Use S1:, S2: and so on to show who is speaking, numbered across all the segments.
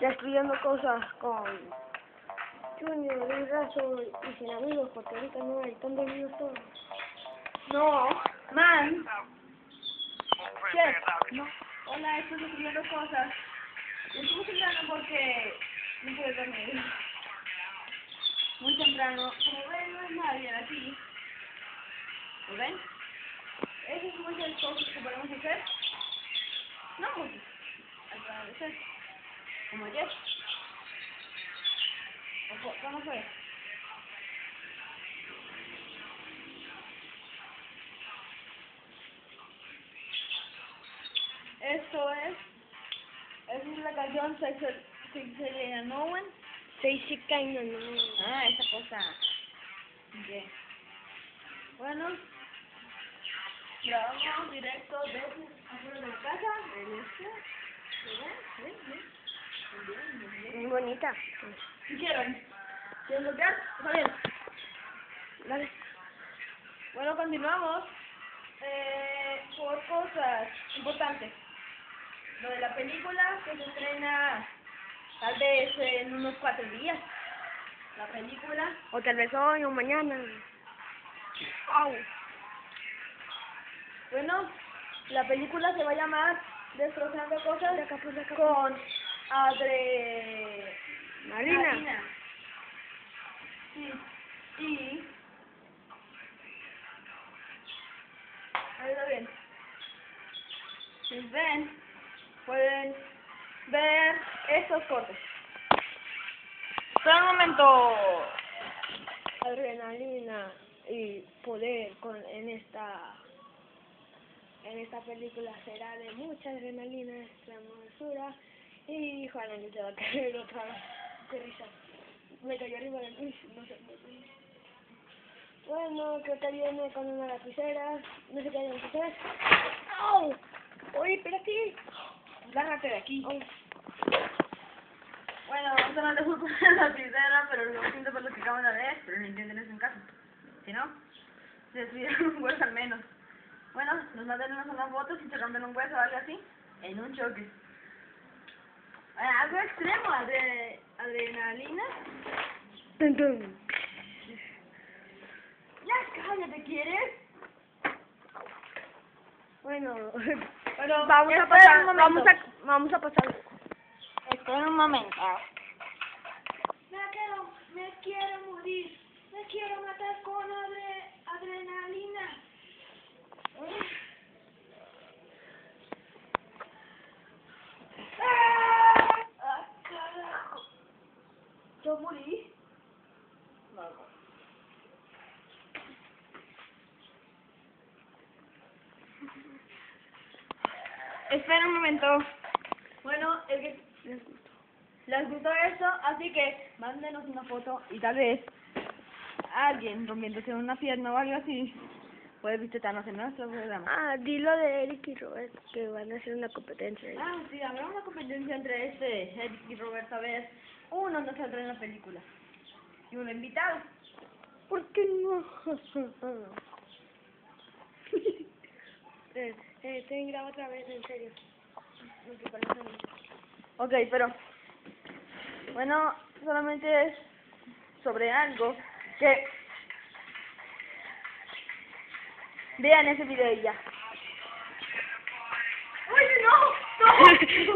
S1: destruyendo cosas con Junior y Razo y sin amigos porque ahorita no hay, están dormidos todos.
S2: No, man. Chef, no. Hola, estoy destruyendo cosas. Estuve temprano porque no puedo dormir. Muy temprano. Como ven, no es nadie aquí. ¿Lo ven? Esas son muchas cosas que podemos hacer. No muchas. Al parecer. Como ayer. ¿Cómo fue? Esto es. Esa es la canción Sexy No One.
S1: Sexy Kinda No.
S2: Ah, esa cosa. Okay. Bueno, grabamos directo desde afuera de la casa.
S1: Muy bonita.
S2: Si quieren bloquear, está bien.
S1: Dale.
S2: Bueno, continuamos por cosas importantes. Lo de la película que se estrena tal vez en unos 4 días. La película.
S1: O tal vez hoy o mañana. Au.
S2: Bueno, la película se va a llamar Destrozando Cosas
S1: De acá, pues, de acá.
S2: con
S1: Marina.
S2: Sí. Y ahí lo ven. Si ven, pueden ver estos cortes. Espera un momento.
S1: Adrenalina y poder en esta película será de mucha adrenalina, hermosura y Juana se va a caer otra vez. Qué risa. Me cayó arriba del piso, no sé. Bueno, creo que viene con una lapicera, no sé qué hay en hacer. ¡Au! Oye, espérate.
S2: Lárgate de aquí.
S1: Au.
S2: Bueno, esto no les culpa de la lapicera, pero lo siento por lo que acaban de ver, pero no entienden eso en casa. Si no, se destruyeron un hueso al menos. Bueno, nos mandaron unas fotos y se rompen un hueso o algo así, en un choque. Algo extremo, adrenalina.
S1: Dun, dun.
S2: Ya cállate, ¿quieres?
S1: Bueno,
S2: Pero
S1: vamos a pasar.
S2: Espera un momento.
S1: Me quiero morir. Me quiero matar con adrenalina.
S2: ¡Ah, carajo! ¿Yo morí? No. Espera un momento. Bueno, les gustó esto, así que mándenos una foto y tal vez alguien rompiéndose una pierna o algo así puede visitarnos en nuestro programa.
S1: Ah, dilo de Eric y Robert que van a hacer una competencia.
S2: Ah, sí, habrá una competencia entre Eric y Roberto a ver uno no saldrá en la película y uno invitado.
S1: ¿Por qué no? Te graba otra vez, en serio. No te parece a mí.
S2: Ok, pero bueno, solamente es sobre algo que vean ese video y ya. ¡Oye, no!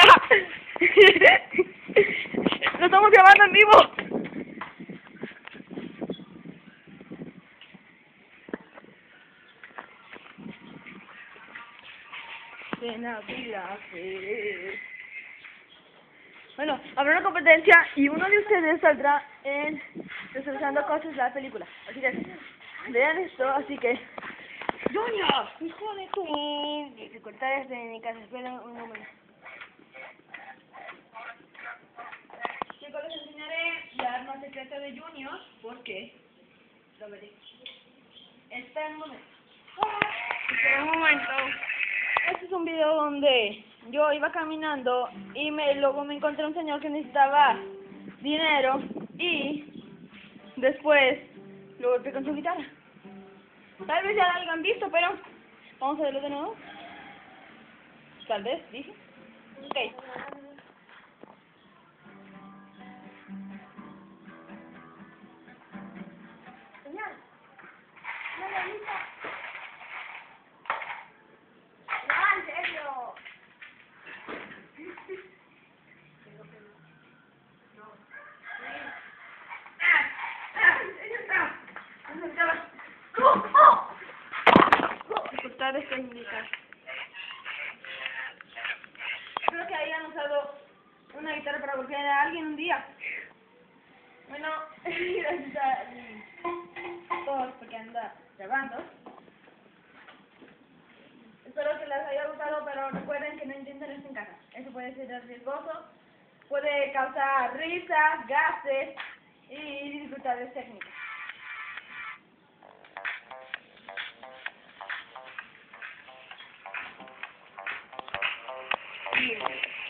S2: ¡Lo estamos grabando en vivo! De Navidad. Bueno, habrá una competencia y uno de ustedes saldrá en Destrozando Cosas la película. Así que vean esto, así que ¡Junior!
S1: ¡Hijo de tu! Dificultades técnicas, espera un momento.
S2: Chicos, les enseñaré la arma secreta de Junior porque lo veré. Espera un momento.
S1: Espera un momento.
S2: Este es un video donde yo iba caminando y luego me encontré un señor que necesitaba dinero y después lo golpeé con su guitarra. Tal vez ya lo hayan visto, pero vamos a verlo de nuevo. Tal vez, dije. Ok. han usado una guitarra para golpear a alguien un día. Bueno, está todos porque anda grabando. Espero que les haya gustado, pero recuerden que no intenten esto en casa. Eso puede ser riesgoso, puede causar risas, gases y dificultades técnicas.
S1: Bien.